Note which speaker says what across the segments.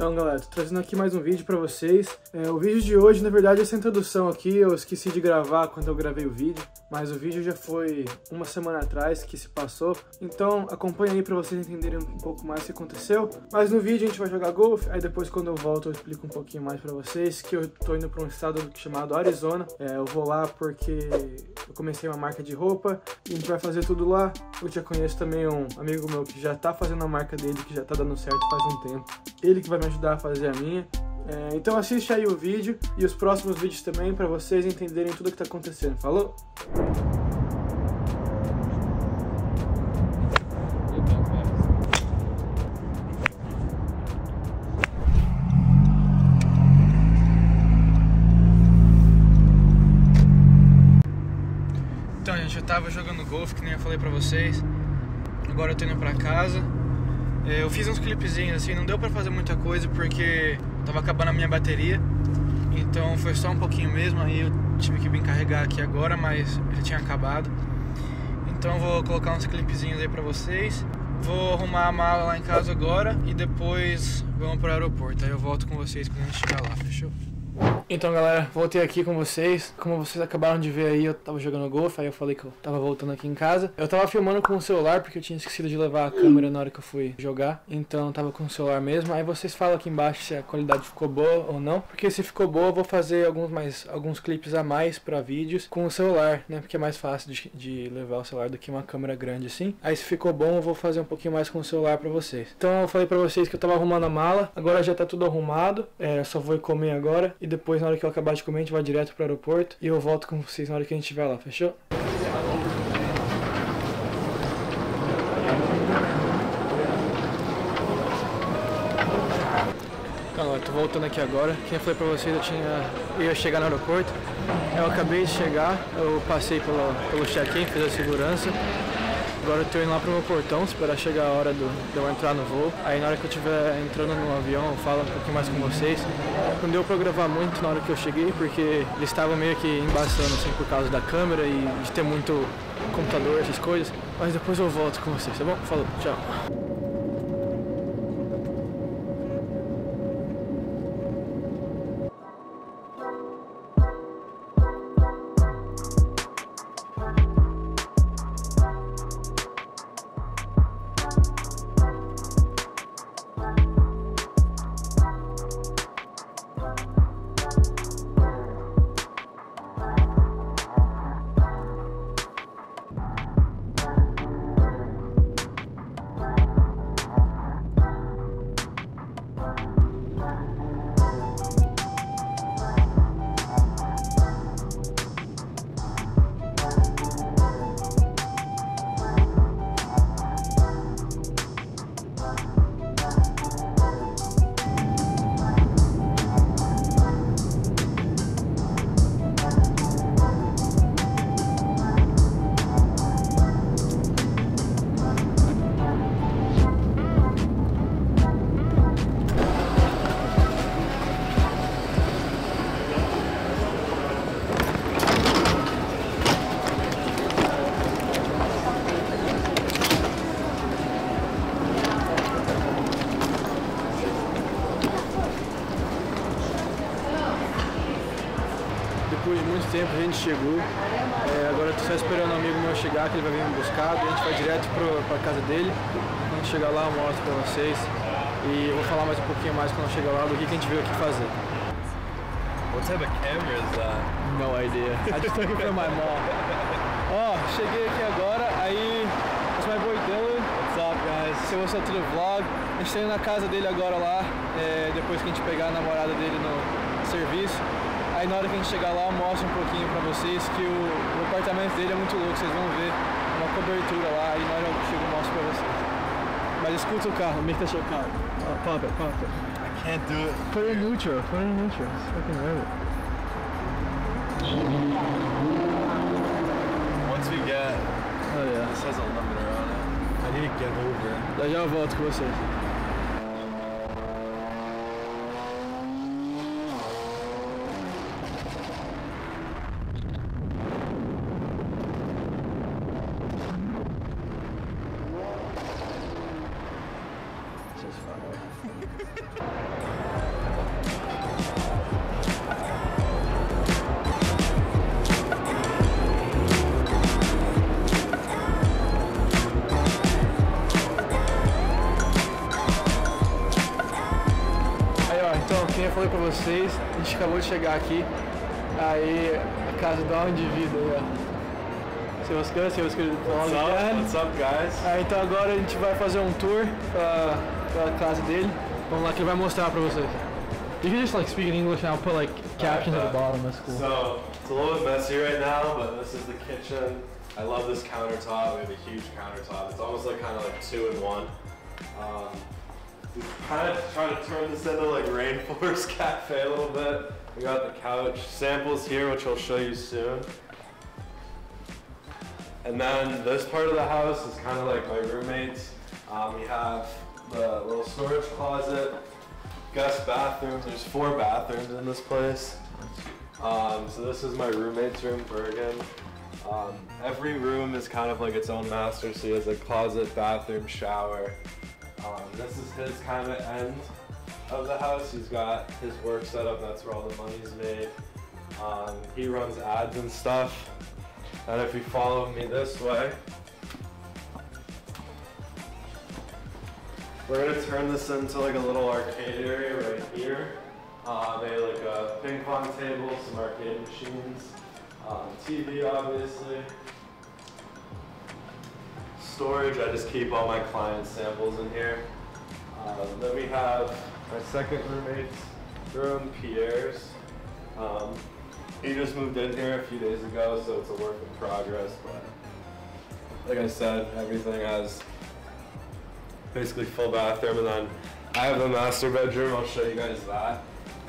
Speaker 1: Então galera, tô trazendo aqui mais um vídeo pra vocês. O vídeo de hoje, na verdade, essa introdução aqui eu esqueci de gravar quando eu gravei o vídeo, mas o vídeo já foi uma semana atrás que se passou, então acompanha aí pra vocês entenderem um pouco mais o que aconteceu. Mas no vídeo a gente vai jogar golfe, aí depois quando eu volto eu explico um pouquinho mais pra vocês, que eu tô indo pra um estado chamado Arizona. Eu vou lá porque eu comecei uma marca de roupa e a gente vai fazer tudo lá. Eu já conheço também um amigo meu que já tá fazendo a marca dele, que já tá dando certo faz um tempo. Ele que vai me ajudar a fazer a minha. Então assiste aí o vídeo e os próximos vídeos também pra vocês entenderem tudo o que tá acontecendo. Falou? Então, gente, eu tava jogando golfe, que nem eu falei pra vocês. Agora eu tô indo pra casa. Eu fiz uns clipezinhos assim, não deu pra fazer muita coisa porque tava acabando a minha bateria. Então foi só um pouquinho mesmo, aí eu tive que vir carregar aqui agora, mas já tinha acabado. Então eu vou colocar uns clipezinhos aí pra vocês. Vou arrumar a mala lá em casa agora e depois vamos pro aeroporto. Aí eu volto com vocês quando a gente chegar lá, fechou? Então galera, voltei aqui com vocês. Como vocês acabaram de ver aí, eu tava jogando golfe. Aí eu falei que eu tava voltando aqui em casa. Eu tava filmando com o celular porque eu tinha esquecido de levar a câmera na hora que eu fui jogar. Então eu tava com o celular mesmo. Aí vocês falam aqui embaixo se a qualidade ficou boa ou não, porque se ficou boa eu vou fazer alguns clipes a mais pra vídeos com o celular, né? Porque é mais fácil de levar o celular do que uma câmera grande assim. Aí se ficou bom eu vou fazer um pouquinho mais com o celular pra vocês. Então eu falei pra vocês que eu tava arrumando a mala. Agora já tá tudo arrumado. Só vou comer agora e depois na hora que eu acabar de comer a gente vai direto pro aeroporto e eu volto com vocês na hora que a gente estiver lá, fechou? Então, eu tô voltando aqui agora. Quem foi pra vocês, eu ia chegar no aeroporto. Eu acabei de chegar, eu passei pelo check-in, fiz a segurança. Agora eu tô indo lá pro meu portão, esperar chegar a hora de eu entrar no voo. Aí na hora que eu estiver entrando no avião, eu falo um pouquinho mais com vocês. Não deu pra gravar muito na hora que eu cheguei, porque eles estavam meio que embaçando assim por causa da câmera e de ter muito computador, essas coisas. Mas depois eu volto com vocês, tá bom? Falou, tchau. Depois de muito tempo a gente chegou. Agora eu tô só esperando um amigo meu chegar, que ele vai vir me buscar, e a gente vai direto pra casa dele. Quando chegar lá eu mostro pra vocês. E eu vou falar mais um pouquinho mais quando chegar lá do que a gente veio aqui fazer.
Speaker 2: What type of camera is that?
Speaker 1: No idea. I just took it from my mom. Ó, cheguei aqui agora, aí... That's my boy Dylan.
Speaker 2: What's up, guys?
Speaker 1: Você gostou do vlog? A gente tá indo na casa dele agora lá, depois que a gente pegar a namorada dele no serviço. Aí na hora que a gente chegar lá eu mostro um pouquinho pra vocês que o apartamento dele é muito louco, vocês vão ver uma cobertura lá, e na hora eu chego e mostro pra vocês. Mas escuta o carro, make that your car. Pop it, pop it.
Speaker 2: I can't do it.
Speaker 1: Put it in neutral, It's fucking right.
Speaker 2: Once we get...
Speaker 1: Oh yeah.
Speaker 2: This has a limiter on it. I need to get over.
Speaker 1: Já volto com vocês. Então, como eu falei pra vocês, a gente acabou de chegar aqui. Aí, a casa do indivíduo aí, ó. Say what's good, say what's good.
Speaker 2: What's up, guys?
Speaker 1: Então agora a gente vai fazer um tour pela casa dele. Vamos lá que ele vai mostrar pra vocês. You can just like speak in English and I'll put like captions at the bottom, that's cool.
Speaker 2: So, it's a little bit messy right now, but this is the kitchen. I love this countertop. We have a huge countertop. It's almost like kind of like 2-in-1. We kind of try to turn this into like Rainforest Cafe a little bit. We got the couch samples here, which I'll show you soon. And then this part of the house is kind of like my roommates. We have the little storage closet, guest bathroom. There's 4 bathrooms in this place. So this is my roommate's room, Bergen. Every room is kind of like its own master, so he has a closet, bathroom, shower. This is his kind of end of the house. He's got his work set up, that's where all the money's made. He runs ads and stuff. And if you follow me this way, we're gonna turn this into like a little arcade area right here. They have like a ping pong table, some arcade machines, TV obviously. Storage, I just keep all my client samples in here. Then we have my second roommate's room, Pierre's. He just moved in here a few days ago, so it's a work in progress, but like I said, everything has basically full bathroom, and then I have the master bedroom. I'll show you guys that.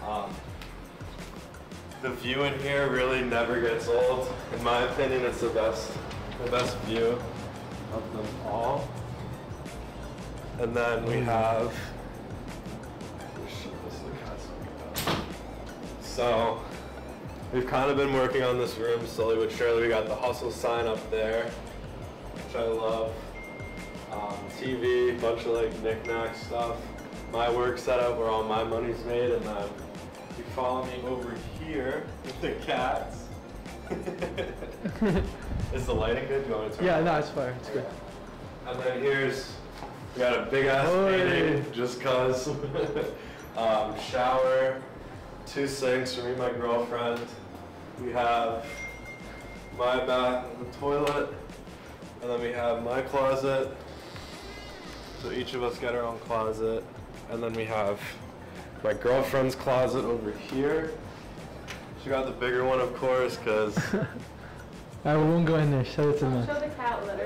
Speaker 2: The view in here really never gets old. In my opinion, it's the best view of them all. And then we have, so we've kind of been working on this room slowly but surely. We got the hustle sign up there, which I love. TV, bunch of like knick-knack stuff. My work setup where all my money's made, and then if you follow me over here with the cats. Is the lighting good? Do you want me to turn it on?
Speaker 1: no, it's fine, it's good.
Speaker 2: And then we got a big ass painting just cause. Shower, 2 sinks for me and my girlfriend. We have my bath and the toilet, and then we have my closet. So each of us get our own closet. And then we have my girlfriend's closet over here. She got the bigger one, of course, because...
Speaker 1: I won't go in there, show it to me.
Speaker 3: Show the cat litter.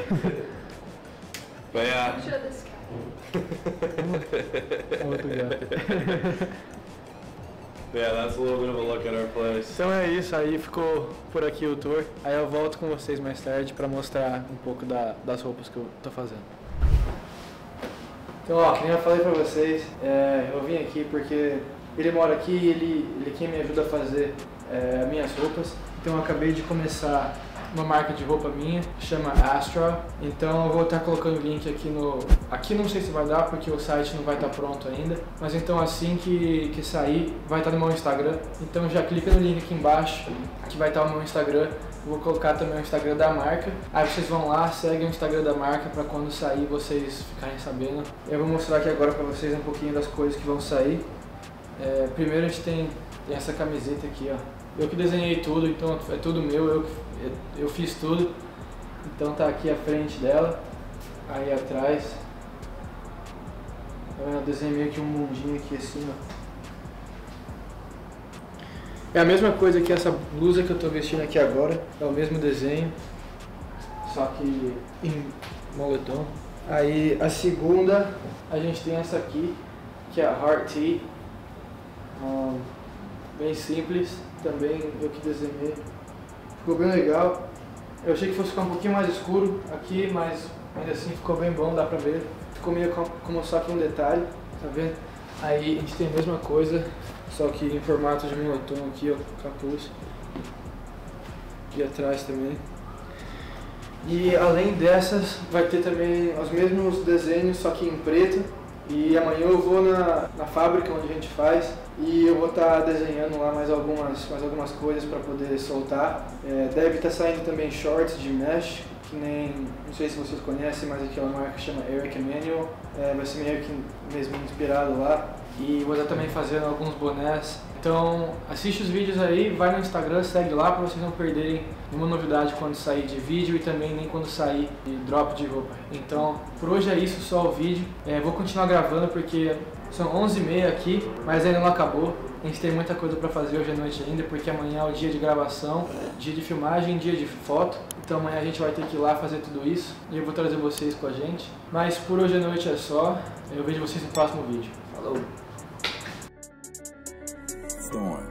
Speaker 2: But yeah.
Speaker 3: Show this cat.
Speaker 2: But yeah, that's a little bit of a look at our place.
Speaker 1: Então é isso, aí ficou por aqui o tour. Aí eu volto com vocês mais tarde para mostrar um pouco das roupas que eu tô fazendo. Então, ó, como eu falei pra vocês, eu vim aqui porque ele mora aqui e ele é quem me ajuda a fazer minhas roupas. Então eu acabei de começar uma marca de roupa minha, chama Astral. Então eu vou estar colocando o link aqui Aqui não sei se vai dar porque o site não vai estar pronto ainda. Mas então assim que sair, vai estar no meu Instagram. Então já clica no link aqui embaixo, que vai estar o meu Instagram. Eu vou colocar também o Instagram da marca. Aí vocês vão lá, seguem o Instagram da marca para quando sair vocês ficarem sabendo. Eu vou mostrar aqui agora para vocês um pouquinho das coisas que vão sair. Primeiro a gente tem essa camiseta aqui, ó. Eu que desenhei tudo, então é tudo meu, eu fiz tudo. Então tá aqui a frente dela, aí atrás. Tá vendo? Eu desenhei meio que um mundinho aqui assim, ó. É a mesma coisa que essa blusa que eu tô vestindo aqui agora, é o mesmo desenho, só que em moletom. Aí a segunda, a gente tem essa aqui, que é a Heart Tee, bem simples, também eu que desenhei, ficou bem legal. Eu achei que fosse ficar um pouquinho mais escuro aqui, mas ainda assim ficou bem bom, dá pra ver. Ficou meio como só que um detalhe, tá vendo? Aí a gente tem a mesma coisa, só que em formato de moletom aqui, ó, capuz. E atrás também. E além dessas, vai ter também os mesmos desenhos, só que em preto. E amanhã eu vou na fábrica onde a gente faz e eu vou estar desenhando lá mais algumas coisas para poder soltar. Deve estar saindo também shorts de mesh, que nem, não sei se vocês conhecem, mas aqui é uma marca que chama Eric Emanuel, vai ser meio que mesmo inspirado lá, e vou estar também fazendo alguns bonés. Então assiste os vídeos aí, vai no Instagram, segue lá para vocês não perderem nenhuma novidade quando sair de vídeo e também nem quando sair de drop de roupa. Então por hoje é isso, só o vídeo. Vou continuar gravando porque são 11h30 aqui, mas ainda não acabou. A gente tem muita coisa para fazer hoje à noite ainda, porque amanhã é o dia de gravação, dia de filmagem, dia de foto. Então amanhã a gente vai ter que ir lá fazer tudo isso e eu vou trazer vocês com a gente. Mas por hoje à noite é só, eu vejo vocês no próximo vídeo. Falou!
Speaker 4: Storm.